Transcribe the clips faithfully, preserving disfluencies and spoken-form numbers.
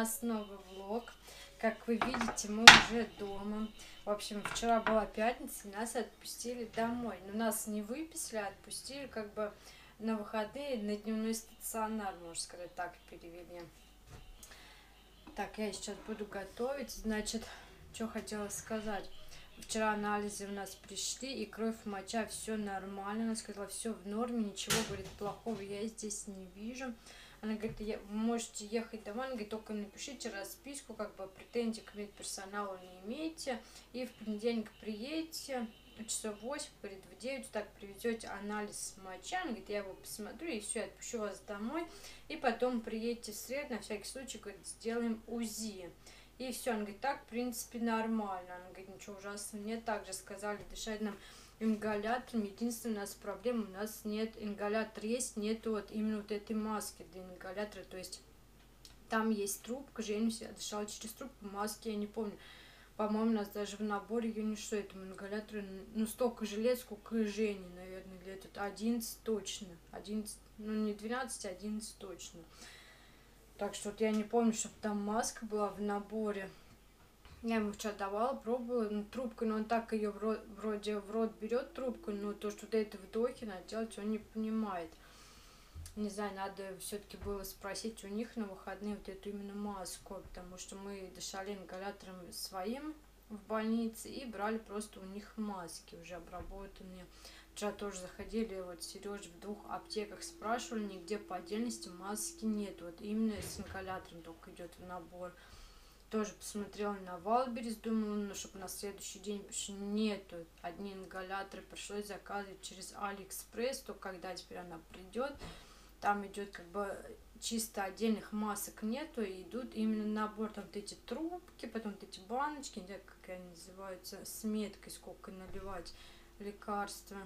нас новый влог. Как вы видите, мы уже дома. В общем, вчера была пятница, и нас отпустили домой. Но нас не выписали, а отпустили как бы на выходные, на дневной стационар, можно сказать, так перевели. Так, я сейчас буду готовить. Значит, что хотела сказать. Вчера анализы у нас пришли, и кровь, моча, все нормально. Она сказала, все в норме, ничего, говорит, плохого я здесь не вижу. Она говорит, вы можете ехать домой, она говорит, только напишите расписку, как бы претензий к медперсоналу не имеете. И в понедельник приедете, часов восемь, говорит, в девять так привезете анализ моча. Она говорит, я его посмотрю, и все, отпущу вас домой. И потом приедете в среду, на всякий случай, говорит, сделаем УЗИ. И все, она говорит, так, в принципе, нормально. Она говорит, ничего ужасного нет. Также сказали дышать нам ингалятором. Единственная у нас проблема, у нас нет ингалятора, есть, нет вот именно вот этой маски для ингалятора. То есть там есть трубка, Женя дышала через трубку, маски я не помню. По-моему, у нас даже в наборе ее не что, этому ингалятору, ну, столько же лет, сколько и Жени, наверное, лет. Это одиннадцать точно. одиннадцать, ну, не двенадцать, а одиннадцать точно. Так что вот я не помню, чтобы там маска была в наборе. Я ему вчера давала, пробовала, ну, трубку, но он так ее вроде в рот берет трубку, но то, что до этого вдохи надо делать, он не понимает. Не знаю, надо все-таки было спросить у них на выходные вот эту именно маску, потому что мы дышали ингалятором своим в больнице и брали просто у них маски уже обработанные. Вчера тоже заходили, вот Сереж в двух аптеках спрашивали, нигде по отдельности маски нет. Вот именно с ингалятором только идет в набор. Тоже посмотрела на Валберис, думала, ну, чтобы на следующий день, потому что нету. Одни ингаляторы пришлось заказывать через Алиэкспресс, то когда теперь она придет. Там идет как бы чисто отдельных масок нету, и идут именно набор, там вот эти трубки, потом вот эти баночки, не знаю, как они называются, с меткой, сколько наливать лекарства.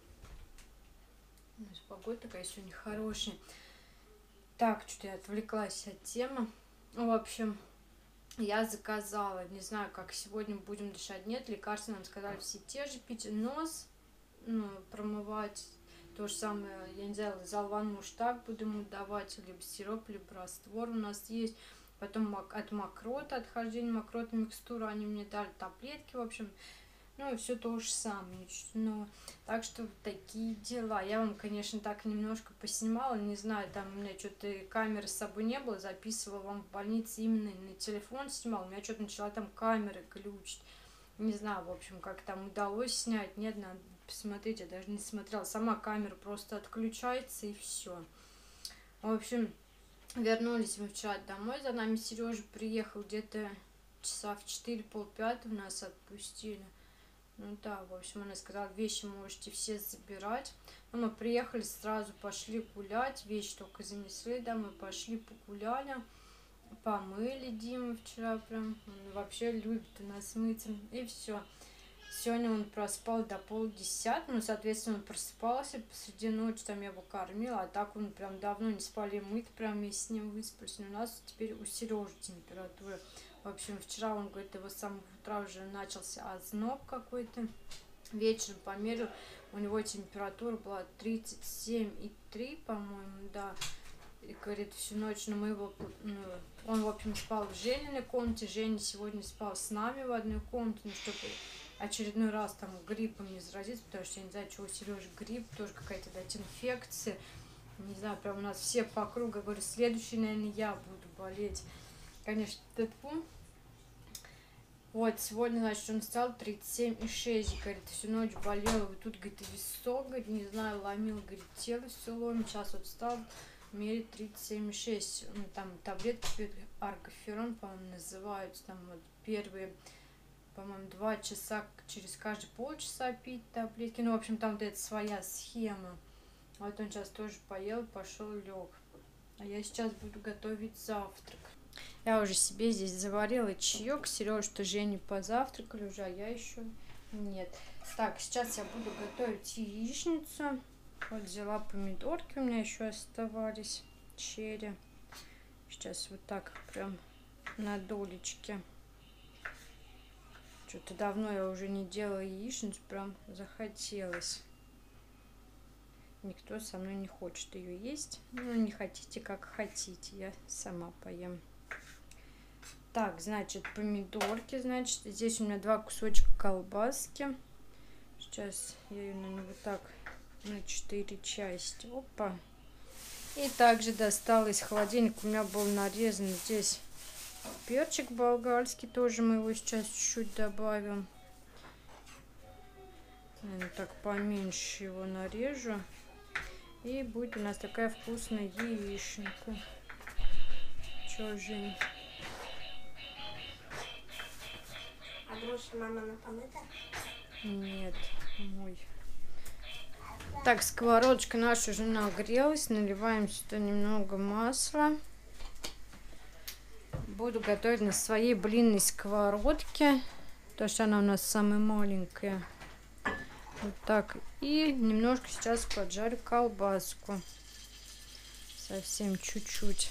Погода такая сегодня хорошая. Так, что-то я отвлеклась от темы. В общем, я заказала, не знаю, как сегодня будем дышать, нет, лекарства нам сказали все те же, пить нос, ну, промывать. То же самое, я не знаю, залван муштак будем ему давать, либо сироп, либо раствор у нас есть. Потом от мокрота, отхождения мокрота микстура, они мне дали таблетки, в общем. Ну, и все то же самое. Но, так что вот такие дела. Я вам, конечно, так немножко поснимала. Не знаю, там у меня что-то камеры с собой не было. Записывала вам в больнице именно на телефон снимала. У меня что-то начала там камеры глючить. Не знаю, в общем, как там удалось снять. Нет, надо посмотреть. Я даже не смотрела. Сама камера просто отключается и все. В общем, вернулись мы вчера домой. За нами Сережа приехал где-то часа в четыре, полпятого нас отпустили. Ну да, в общем, она сказала, вещи можете все забирать. Но мы приехали, сразу пошли гулять, вещи только занесли, да, мы пошли погуляли, помыли Диму вчера прям, он вообще любит у нас мыться, и все. Сегодня он проспал до полдесятого, ну, соответственно, он просыпался посреди ночи, там я его кормила, а так он прям давно не спали, мы прям и с ним выспались. Но у нас теперь у Сережи температура. В общем, вчера он говорит, его с самого утра уже начался озноб какой-то. Вечером померил, у него температура была тридцать семь и три, по-моему, да. И говорит, всю ночь, ну, мы его, ну, он, в общем, спал в Жениной комнате, Женя сегодня спал с нами в одной комнате, ну, чтобы очередной раз там гриппом не заразиться, потому что я не знаю, чего у Сережи грипп, тоже какая-то, дать инфекция. Не знаю, прям у нас все по кругу, говорю, следующий, наверное, я буду болеть. Конечно, тьфу. Вот, сегодня, значит, он стал тридцать семь и шесть, говорит, всю ночь болел, вот тут, говорит, висок, говорит, не знаю, ломил, говорит, тело все ломит, сейчас вот встал, мерит тридцать семь и шесть, ну, там таблетки, аргоферон, по-моему, называются, там вот первые, по-моему, два часа, через каждые полчаса пить таблетки, ну, в общем, там вот эта своя схема. Вот он сейчас тоже поел, пошел, лег, а я сейчас буду готовить завтрак. Я уже себе здесь заварила чаек. Сережа, Женя позавтракали уже, а я еще нет. Так, сейчас я буду готовить яичницу. Вот взяла помидорки, у меня еще оставались, черри. Сейчас вот так прям на долечке. Что-то давно я уже не делала яичницу, прям захотелось. Никто со мной не хочет ее есть. Ну, не хотите, как хотите, я сама поем. Так, значит, помидорки, значит, здесь у меня два кусочка колбаски. Сейчас я ее, наверное, вот так на четыре части. Опа. И также достала из холодильника, у меня был нарезан здесь перчик болгарский, тоже мы его сейчас чуть-чуть добавим. Наверное, так поменьше его нарежу. И будет у нас такая вкусная яичница. Чё, Жень? А может, мама на помыта? Нет, мой. Так, сковородочка наша уже нагрелась. Наливаем сюда немного масла. Буду готовить на своей блинной сковородке, потому что она у нас самая маленькая. Вот так. И немножко сейчас поджарю колбаску. Совсем чуть-чуть.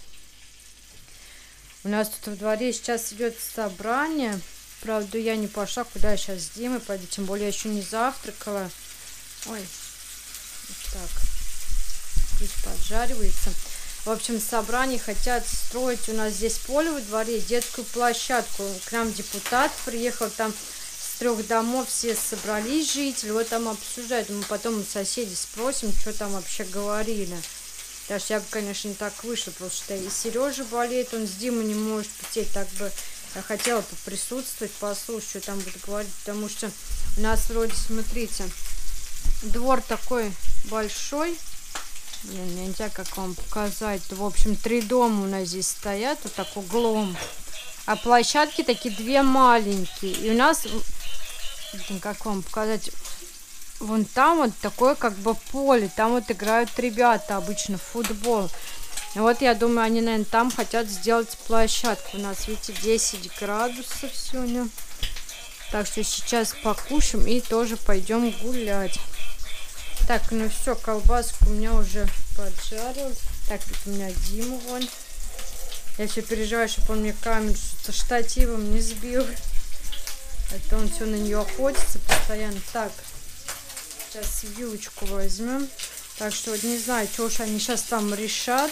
У нас тут во дворе сейчас идет собрание. Правда, я не пошла, куда я сейчас с Димой пойду. Тем более я еще не завтракала. Ой, вот так. Здесь поджаривается. В общем, собрание хотят строить у нас здесь поле во дворе, детскую площадку. К нам депутат приехал, там с трех домов все собрались жители, вот там обсуждают. Мы потом у соседей спросим, что там вообще говорили. Потому что я бы, конечно, не так вышла, потому что и Сережа болеет, он с Димой не может пить, так бы я хотела поприсутствовать, послушать, что там будут говорить, потому что у нас вроде, смотрите, двор такой большой. Блин, я не знаю, как вам показать. В общем, три дома у нас здесь стоят, вот так углом. А площадки такие две маленькие. И у нас, блин, как вам показать, вон там вот такое как бы поле. Там вот играют ребята обычно в футбол. И вот я думаю, они, наверное, там хотят сделать площадку. У нас, видите, десять градусов сегодня. Так что сейчас покушаем и тоже пойдем гулять. Так, ну все, колбаску у меня уже поджарилась. Так, тут у меня Дима вон. Я все переживаю, чтобы он мне камеру со штативом не сбил. Это он все на нее охотится постоянно. Так, сейчас вилочку возьмем. Так что вот не знаю, что уж они сейчас там решат.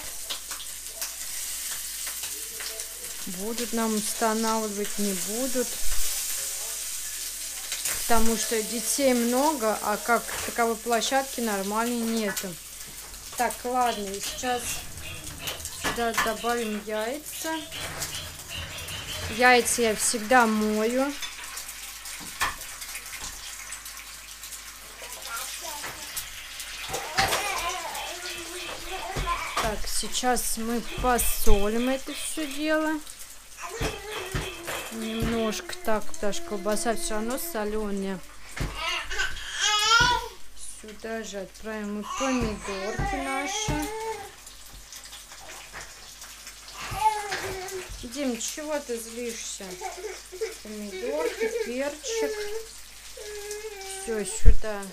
Будут нам устанавливать, не будут. Потому что детей много, а как таковой площадки нормальной нету. Так, ладно, и сейчас сюда добавим яйца. Яйца я всегда мою. Так, сейчас мы посолим это все дело. Немножко так, потому что колбаса все равно соленая. Сюда же отправим мы помидорки наши. Дим, чего ты злишься? Помидорки, перчик. Все сюда.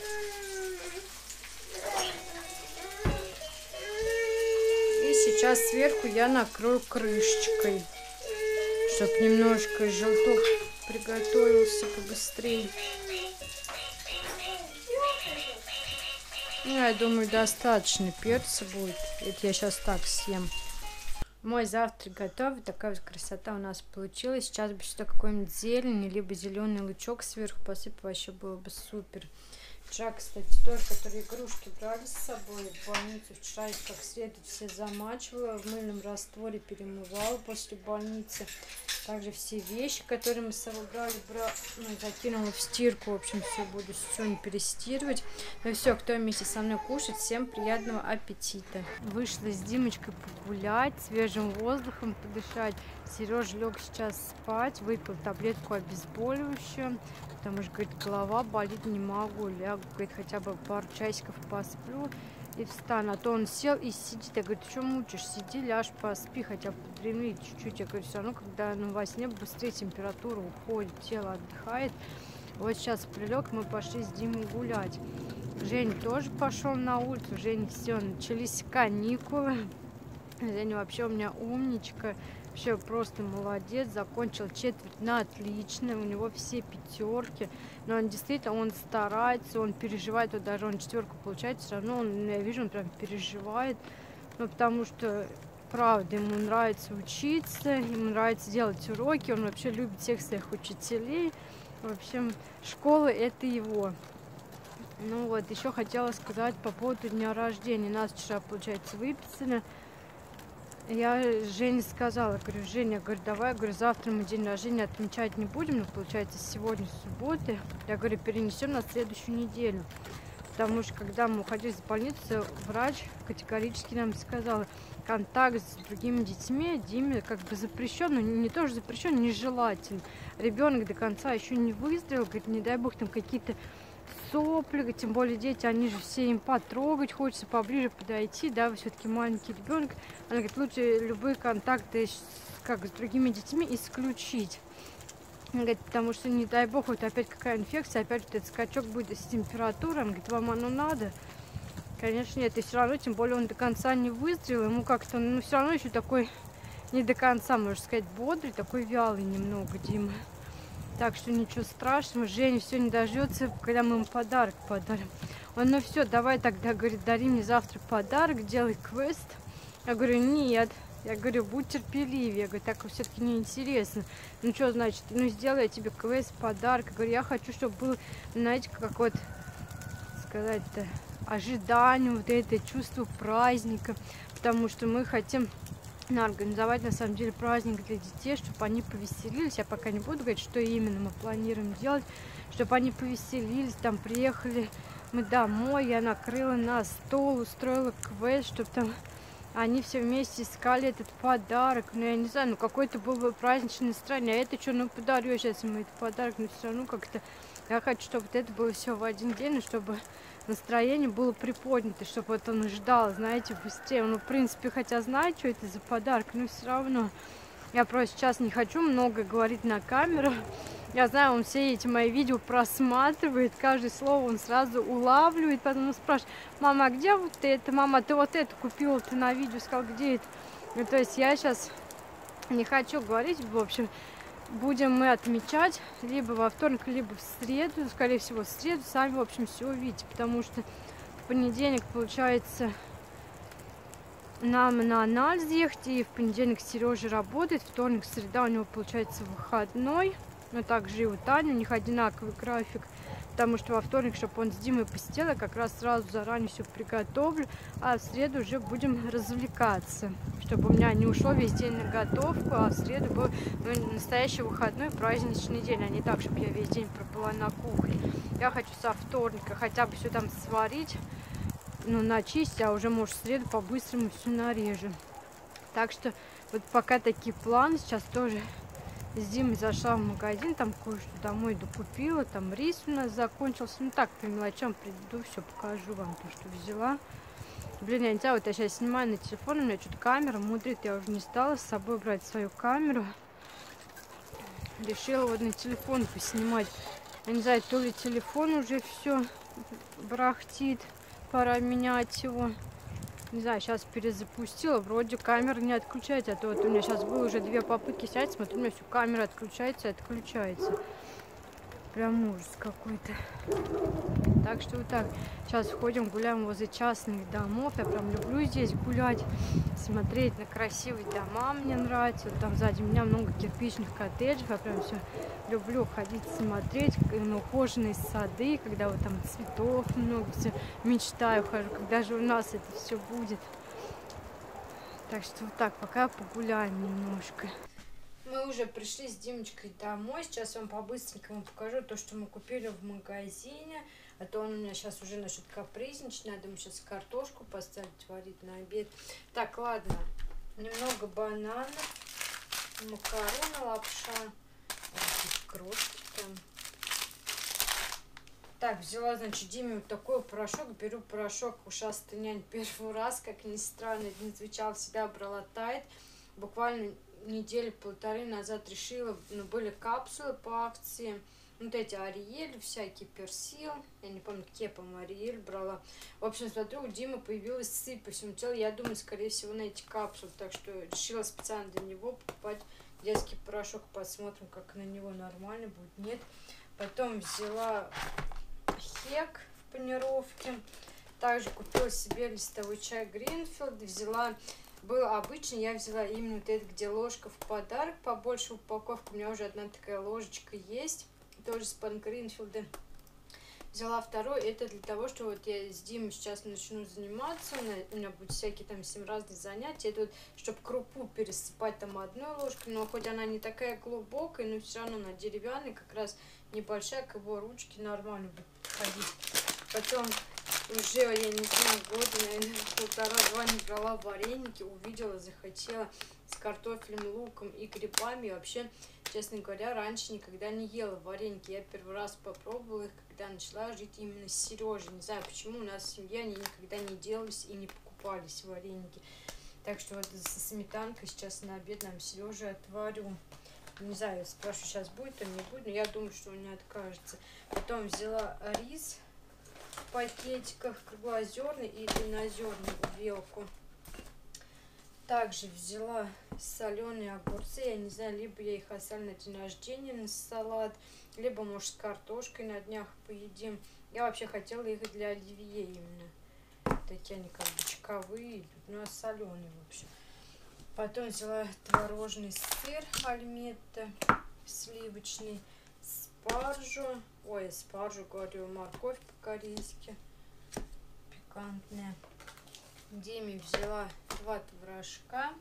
И сейчас сверху я накрою крышечкой, чтобы немножко желток приготовился побыстрее. Ну, я думаю, достаточно перца будет. Это я сейчас так съем. Мой завтрак готов. Такая вот красота у нас получилась. Сейчас бы сюда какой-нибудь зелень, либо зеленый лучок сверху посыпать. Вообще было бы супер. Вчера, кстати, тоже, которые игрушки брали с собой в больницу. Вчера их как следует все замачивала, в мыльном растворе перемывала после больницы. Также все вещи, которые мы с собой брали, бра... ну, закинула в стирку. В общем, все буду сегодня перестирывать. Ну все, кто вместе со мной кушает, всем приятного аппетита. Вышла с Димочкой погулять, свежим воздухом подышать. Сережа лег сейчас спать, выпил таблетку обезболивающую. Потому что, говорит, голова болит, не могу. Лягу, говорит, хотя бы пару часиков посплю и встану. А то он сел и сидит. Я говорю, ты что мучишь? Сиди, ляжь, поспи, хотя бы подремли чуть-чуть. Я говорю, все равно, когда ну, во сне быстрее температура уходит, тело отдыхает. Вот сейчас прилег, мы пошли с Димой гулять. Женя тоже пошел на улицу. Женя, все, начались каникулы. Женя вообще у меня умничка. Вообще просто молодец, закончил четверть на отлично, у него все пятерки, но он действительно, он старается, он переживает, вот даже он четверку получает, все равно, он, я вижу, он прям переживает, ну, потому что правда, ему нравится учиться, ему нравится делать уроки, он вообще любит всех своих учителей. В общем, школа это его. Ну вот, еще хотела сказать по поводу дня рождения. Нас вчера, получается, выписали. Я Жене сказала, говорю, Женя, говорю, давай, говорю, завтра мы день рождения отмечать не будем, но получается сегодня суббота. Я говорю, перенесем на следующую неделю. Потому что когда мы уходили из больницы, врач категорически нам сказал, контакт с другими детьми Диме как бы запрещен, но не тоже запрещен, нежелателен. Ребенок до конца еще не выздоровел, говорит, не дай бог там какие-то сопли, тем более дети, они же все им потрогать, хочется поближе подойти, да, вы все-таки маленький ребенок. Она говорит, лучше любые контакты с, как с другими детьми исключить. Она говорит, потому что, не дай бог, вот опять какая инфекция, опять вот этот скачок будет с температурой. Она говорит, вам оно надо? Конечно, нет. И все равно, тем более, он до конца не выздоровел. Ему как-то, ну, все равно еще такой, не до конца, можно сказать, бодрый, такой вялый немного, Дима. Так что ничего страшного. Женя все не дождется, когда мы ему подарок подарим. Он, ну все, давай тогда, говорит, дари мне завтра подарок, делай квест. Я говорю, нет. Я говорю, будь терпеливее. Я говорю, так все-таки неинтересно. Ну что значит, ну сделай я тебе квест, подарок. Я говорю, я хочу, чтобы был, знаете, как вот сказать-то, ожидание, вот это чувство праздника. Потому что мы хотим ну, организовать на самом деле праздник для детей, чтобы они повеселились. Я пока не буду говорить, что именно мы планируем делать. Чтобы они повеселились, там приехали мы домой, я накрыла на стол, устроила квест, чтобы там они все вместе искали этот подарок. Ну, я не знаю, ну какой-то был бы праздничное настроение. А это что, ну подарю я сейчас ему этот подарок, но все равно как-то я хочу, чтобы вот это было все в один день, и чтобы настроение было приподнято, чтобы вот он ждал, знаете, быстрее. Ну, в принципе, хотя знает, что это за подарок, но все равно. Я просто сейчас не хочу много говорить на камеру. Я знаю, он все эти мои видео просматривает, каждое слово он сразу улавливает, потом он спрашивает, мама, а где вот это? Мама, ты вот это купила, ты на видео сказал, где это? Ну, то есть я сейчас не хочу говорить, в общем, будем мы отмечать либо во вторник, либо в среду, скорее всего в среду, сами, в общем, все увидите, потому что в понедельник, получается, нам на анализ ехать, и в понедельник Сережа работает, вторник, среда у него, получается, выходной. Но также и у Тани, у них одинаковый график, потому что во вторник, чтобы он с Димой посидел, я как раз сразу заранее все приготовлю, а в среду уже будем развлекаться, чтобы у меня не ушло весь день на готовку, а в среду был ну, настоящий выходной праздничный день, а не так, чтобы я весь день пробыла на кухне. Я хочу со вторника хотя бы все там сварить, ну, начистить, а уже, может, в среду по-быстрому все нарежем. Так что вот пока такие планы, сейчас тоже с Димой зашла в магазин, там кое-что домой докупила, там рис у нас закончился. Ну так, по мелочам приду, все покажу вам, то, что взяла. Блин, я не знаю, вот я сейчас снимаю на телефон, у меня что-то камера мудрит, я уже не стала с собой брать свою камеру. Решила вот на телефон поснимать. Я не знаю, то ли телефон уже все барахтит, пора менять его. Не знаю, сейчас перезапустила, вроде камера не отключается, а то вот у меня сейчас было уже две попытки снять, смотрю, у меня все камера отключается и отключается. Прям ужас какой-то. Так что вот так. Сейчас ходим, гуляем возле частных домов. Я прям люблю здесь гулять, смотреть на красивые дома. Мне нравится. Вот там сзади меня много кирпичных коттеджев. Я прям все люблю ходить, смотреть на ухоженные сады, когда вот там цветов много. Все мечтаю, хожу, когда же у нас это все будет. Так что вот так, пока погуляем немножко. Мы уже пришли с Димочкой домой. Сейчас вам по-быстренькому покажу то, что мы купили в магазине. А то он у меня сейчас уже начнет капризничать. Надо ему сейчас картошку поставить, варить на обед. Так, ладно. Немного бананов, макароны, лапша. Крошки там. Так, взяла, значит, Диме вот такой порошок. Беру порошок ушастый нянь первый раз, как ни странно. Не отвечал, всегда брала Тайд. Буквально недели полторы назад решила, ну, были капсулы по акции, вот эти Ариэль, всякие персил, я не помню, какие, по-моему, Ариэль брала. В общем, смотрю, у Димы появилась сыпь по всему телу, я думаю, скорее всего, на эти капсулы, так что решила специально для него покупать детский порошок, посмотрим, как на него нормально будет, нет. Потом взяла хек в панировке, также купила себе листовой чай Гринфилд, взяла было обычно, я взяла именно вот это, где ложка в подарок, побольше упаковка. У меня уже одна такая ложечка есть, тоже с Пан Гринфилда. Взяла второй, это для того, что вот я с Димой сейчас начну заниматься, у меня будут всякие там семь разных занятия, это вот, чтобы крупу пересыпать там одной ложкой, но хоть она не такая глубокая, но все равно она деревянная, как раз небольшая, к его ручке нормально будет ходить. Потом уже, я не знаю, года, наверное, полтора-два не брала вареники, увидела, захотела с картофелем, луком и грибами. И вообще, честно говоря, раньше никогда не ела вареники. Я первый раз попробовала их, когда начала жить именно с Сережей. Не знаю, почему у нас в семье они никогда не делались и не покупались вареники. Так что вот со сметанкой сейчас на обед нам Сережа отварю. Не знаю, спрашиваю, сейчас будет он, не будет, но я думаю, что он не откажется. Потом взяла рис в пакетиках, круглозерный и длиннозерный, увелку. Также взяла соленые огурцы, я не знаю, либо я их оставлю на день рождения на салат, либо, может, с картошкой на днях поедим. Я вообще хотела их для оливье именно. Такие они как бочковые, ну, а соленые, в общем. Потом взяла творожный сыр альметте, сливочный, спаржу, ой, спаржу, говорю, морковь по-корейски, пикантная. Диме взяла два творожка,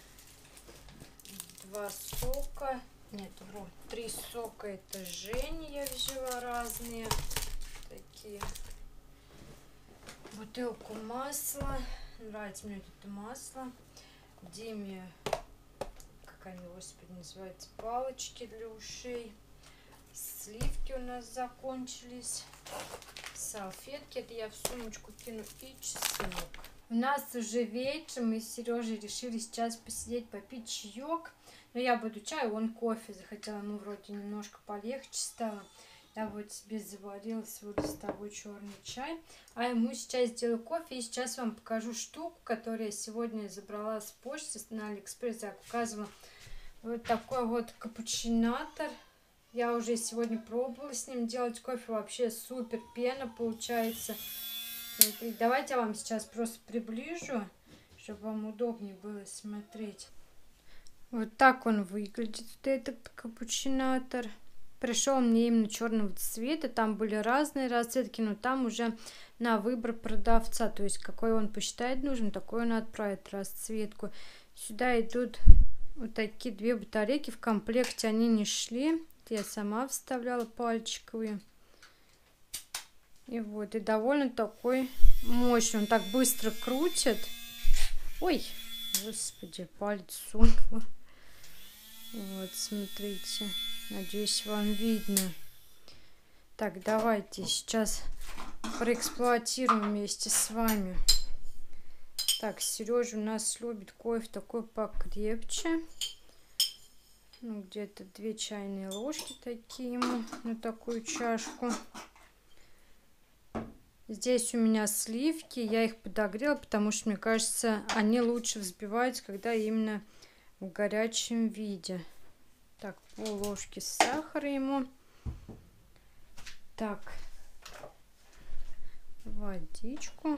два сока, нет, вот, три сока, это Женя я взяла разные, такие, бутылку масла, нравится мне это масло. Диме, как они, господи, называются, палочки для ушей. Сливки у нас закончились. Салфетки, это я в сумочку кину. И чеснок. У нас уже вечер, мы с Сережей решили сейчас посидеть, попить чаек. Но я буду чай, он кофе захотела, ну вроде немножко полегче стало. Я вот себе заварила свой листовой черный чай. А ему сейчас сделаю кофе. И сейчас вам покажу штуку, которую я сегодня забрала с почты на Алиэкспресс. Я показывала. Вот такой вот капучинатор. Я уже сегодня пробовала с ним делать кофе. Вообще супер пена получается. Смотрите, давайте я вам сейчас просто приближу, чтобы вам удобнее было смотреть. Вот так он выглядит, вот этот капучинатор. Пришел мне именно черного цвета, там были разные расцветки, но там уже на выбор продавца, то есть какой он посчитает нужен, такой он отправит расцветку. Сюда идут вот такие две батарейки, в комплекте они не шли, я сама вставляла пальчиковые. И вот, и довольно такой мощный, он так быстро крутит. Ой, господи, палец сунула. Вот, смотрите. Надеюсь, вам видно. Так, давайте сейчас проэксплуатируем вместе с вами. Так, Сережа у нас любит кофе такой покрепче. Ну, где-то две чайные ложки такие ему на такую чашку. Здесь у меня сливки. Я их подогрела, потому что, мне кажется, они лучше взбиваются, когда именно в горячем виде. Так, пол ложки сахара ему. Так, водичку.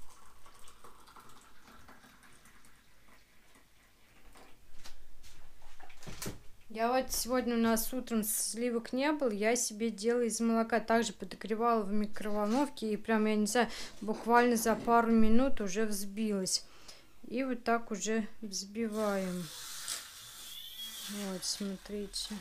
Я вот сегодня у нас утром сливок не было, я себе делала из молока. Также подогревала в микроволновке и прям, я не знаю, буквально за пару минут уже взбилась. И вот так уже взбиваем. Вот, смотрите.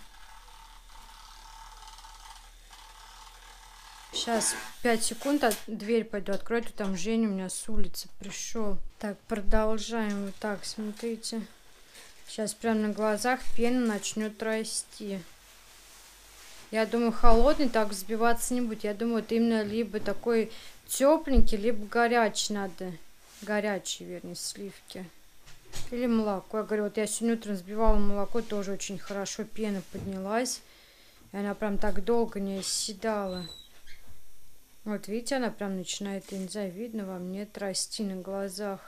Сейчас пять секунд, а дверь пойду открою, то там Женя у меня с улицы пришел. Так, продолжаем вот так, смотрите. Сейчас прям на глазах пена начнет расти. Я думаю, холодный так взбиваться не будет. Я думаю, это именно либо такой тепленький, либо горячий надо. Горячий, вернее, сливки. Или молоко. Я говорю, вот я сегодня утром взбивала молоко, тоже очень хорошо пена поднялась. И она прям так долго не оседала. Вот видите, она прям начинает, я не знаю, видно вам, нет, расти на глазах.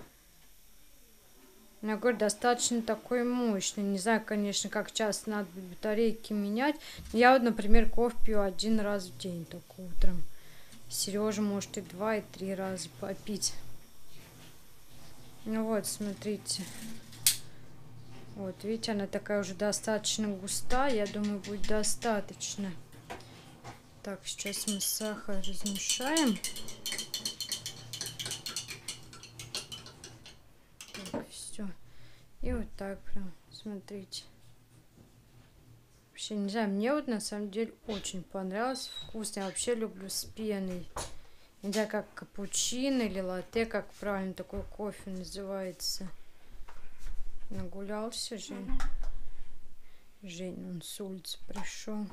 Я говорю, достаточно такой мощный. Не знаю, конечно, как часто надо батарейки менять. Я вот, например, кофе пью один раз в день, только утром. Сережа может и два, и три раза попить. Ну вот, смотрите. Вот, видите, она такая уже достаточно густая. Я думаю, будет достаточно. Так, сейчас мы сахар размешаем. Так, все. И вот так прям, смотрите. Вообще, не знаю, мне вот на самом деле очень понравилось. Вкусно. Я вообще люблю с пеной. Не знаю, как капучино или латте, как правильно такой кофе называется. Нагулялся Жень. Угу. Жень, он с улицы пришел.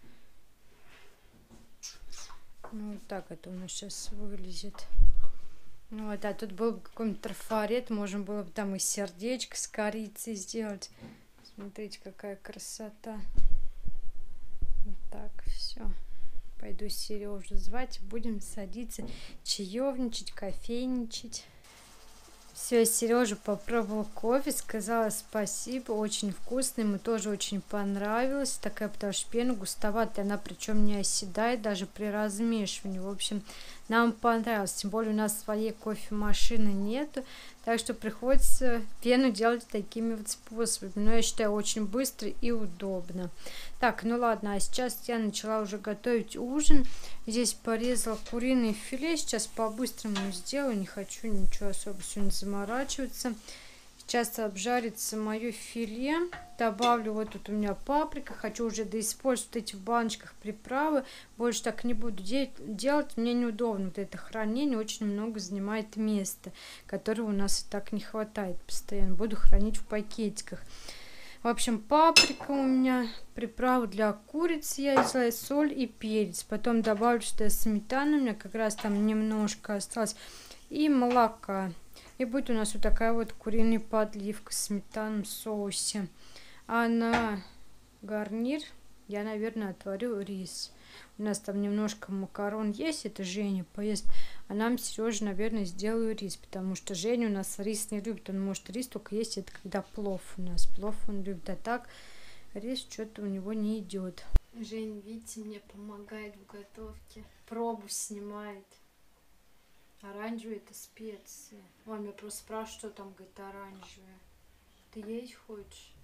Ну, вот так это у нас сейчас вылезет. Ну, вот, а тут был бы какой-нибудь трафарет, можно было бы там и сердечко с корицей сделать. Смотрите, какая красота. Вот так, все. Пойду Сережу звать, будем садиться, чаевничать, кофейничать. Все, Сережа попробовал кофе, сказала спасибо, очень вкусный, ему тоже очень понравилось. Такая, потому что пена густоватая, она причем не оседает даже при размешивании. В общем, нам понравилось, тем более у нас своей кофемашины нету, так что приходится пену делать такими вот способами. Но я считаю, очень быстро и удобно. Так, ну ладно, а сейчас я начала уже готовить ужин. Здесь порезала куриное филе, сейчас по-быстрому сделаю, не хочу ничего особо сегодня заморачиваться. Сейчас обжарится мое филе, добавлю, вот тут у меня паприка, хочу уже доиспользовать эти в баночках приправы, больше так не буду де делать, мне неудобно, вот это хранение очень много занимает места, которого у нас и так не хватает постоянно, буду хранить в пакетиках. В общем, паприка у меня, приправу для курицы я взяла, соль и перец, потом добавлю сюда сметану, у меня как раз там немножко осталось, и молока. И будет у нас вот такая вот куриная подливка в сметанном соусе. А на гарнир я, наверное, отварю рис. У нас там немножко макарон есть, это Женя поест. А нам Сережа, наверное, сделаю рис, потому что Женя у нас рис не любит. Он может рис только есть, это когда плов у нас. Плов он любит, а так рис что-то у него не идет. Женя, видите, мне помогает в готовке. Пробу снимает. Оранжевые это специи. Он меня просто спрашивает, что там, говорит, оранжевое. Ты есть хочешь?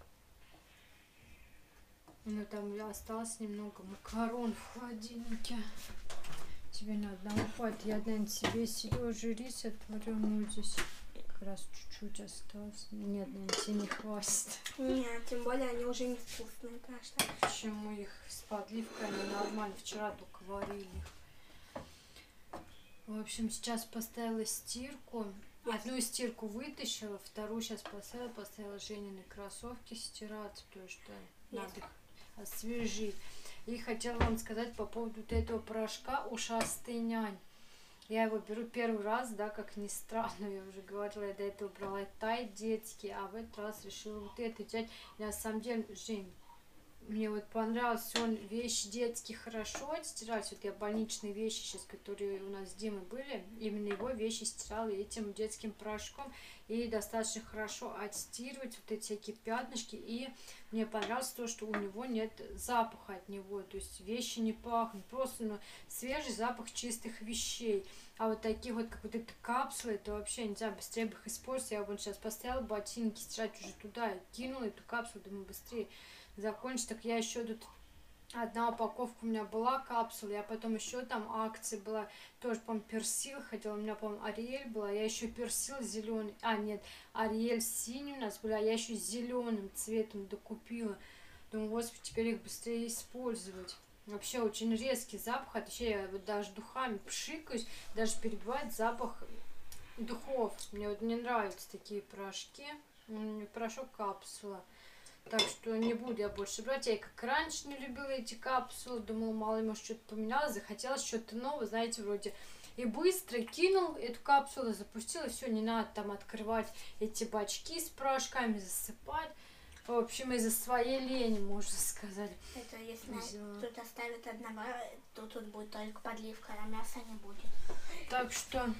Ну там осталось немного макарон в холодильнике. Тебе на одного хватит. Я, наверное, себе Сережу рис отварю. Ну здесь как раз чуть-чуть осталось. Нет, наверное, тебе не хватит. Нет, тем более они уже невкусные, конечно. Почему их с подливкой они нормально? Вчера только варили их. В общем, сейчас поставила стирку. Одну стирку вытащила, вторую сейчас поставила. Поставила Женины кроссовки стираться, потому что надо их освежить. И хотела вам сказать по поводу вот этого порошка «Ушастый нянь». Я его беру первый раз, да, как ни странно, я уже говорила, я до этого брала Тай детский, а в этот раз решила вот это взять. И на самом деле, Жень, мне вот понравилось, он вещи детские хорошо отстирать. Вот я больничные вещи сейчас, которые у нас с Димой были, именно его вещи стирала этим детским порошком. И достаточно хорошо отстирывать вот эти всякие пятнышки. И мне понравилось то, что у него нет запаха от него. То есть вещи не пахнут. Просто ну, свежий запах чистых вещей. А вот такие вот, как вот эта капсула, это вообще, не знаю, быстрее бы их использовать. Я вот сейчас поставила ботинки стирать уже туда. И кинула эту капсулу, думаю, быстрее закончить. Так я еще тут одна упаковка у меня была капсула, я потом еще там акция была, тоже, по-моему, персил хотела, у меня, по-моему, Ариэль была, я еще персил зеленый, а нет, Ариэль синий у нас была, я еще зеленым цветом докупила. Думаю, господи, теперь их быстрее использовать. Вообще очень резкий запах, а вообще я вот даже духами пшикаюсь, даже перебивает запах духов. Мне вот не нравятся такие порошки, порошок капсула. Так что не буду я больше брать. Я как раньше не любила эти капсулы. Думала, мало ли, может, что-то поменялось. Захотелось что-то новое, знаете, вроде. И быстро кинул эту капсулу, запустил. И все, не надо там открывать эти бачки с порошками, засыпать. В общем, из-за своей лени, можно сказать. Это если тут оставит одного, то тут будет только подливка, а мяса не будет. Так что,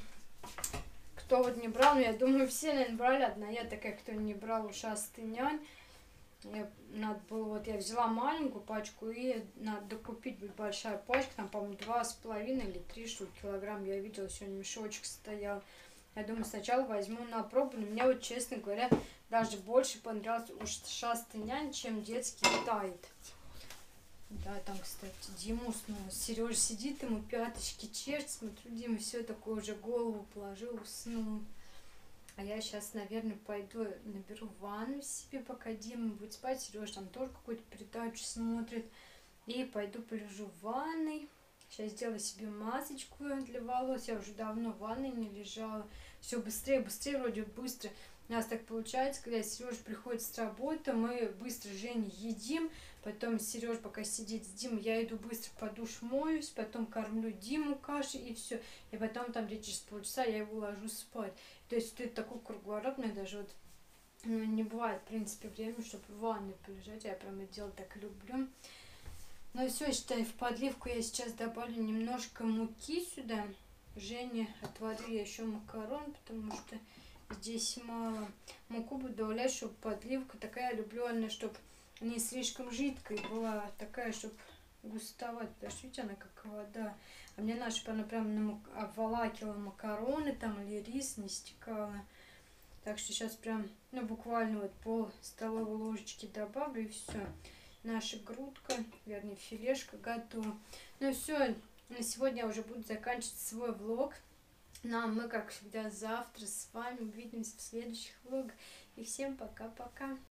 кто вот не брал, я думаю, все, наверное, брали. Одна я такая, кто не брал, «Ушастый нянь». Я, надо было, вот я взяла маленькую пачку, и надо докупить, будет большая пачка, там, по-моему, два с половиной или три штуки килограмм, я видела, сегодня мешочек стоял. Я думаю, сначала возьму на пробу, но мне вот, честно говоря, даже больше понравился ушастый нянь, чем детский тайт. Да, там, кстати, Дима уснул. Сережа сидит, ему пяточки чешет. Смотрю, Дима все такое уже голову положил, уснул. А я сейчас, наверное, пойду наберу ванну себе, пока Дима будет спать. Сережа там тоже какую-то передачу смотрит. И пойду полежу в ванной. Сейчас сделаю себе масочку для волос. Я уже давно в ванной не лежала. Все быстрее, быстрее, вроде быстро. У нас так получается, когда Сережа приходит с работы, мы быстро Жене едим, потом Сережа пока сидит с Димой, я иду быстро под душ моюсь, потом кормлю Диму кашей и все. И потом там где-то через полчаса я его ложу спать. То есть это такой круговорот, мне даже вот ну, не бывает, в принципе, времени, чтобы в ванной полежать. Я прям это дело так люблю. Ну и все, считай, в подливку я сейчас добавлю немножко муки сюда. Жене отварю я еще макарон, потому что здесь мало. Муку буду добавлять, чтобы подливка такая, люблю она, чтобы не слишком жидкой была, такая, чтобы густовать, потому что видите, она как вода. А мне надо, чтобы она прям обволакивала макароны там или рис, не стекала. Так что сейчас прям, ну буквально вот пол столовой ложечки добавлю и все. Наша грудка, вернее филешка готова. Ну все, на сегодня я уже буду заканчивать свой влог. Ну а мы, как всегда, завтра с вами увидимся в следующих влогах. И всем пока-пока.